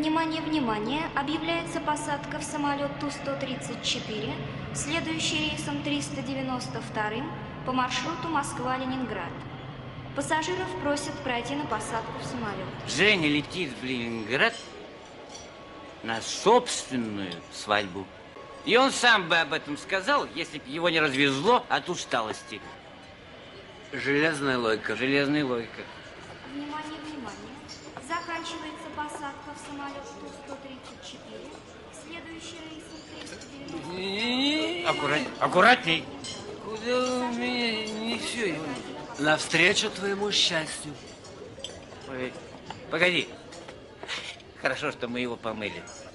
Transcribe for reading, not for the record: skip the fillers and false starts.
Внимание, внимание! Объявляется посадка в самолет Ту-134, следующий рейсом 392 по маршруту Москва-Ленинград. Пассажиров просят пройти на посадку в самолет. Женя летит в Ленинград на собственную свадьбу. И он сам бы об этом сказал, если бы его не развезло от усталости. Железная логика. Железная логика. Внимание, внимание! Заканчивается посадка в самолет Ту-134, следующий рейсом 390. Аккуратней. Куда вы меня несете? Навстречу твоему счастью. Ой, погоди. Хорошо, что мы его помыли.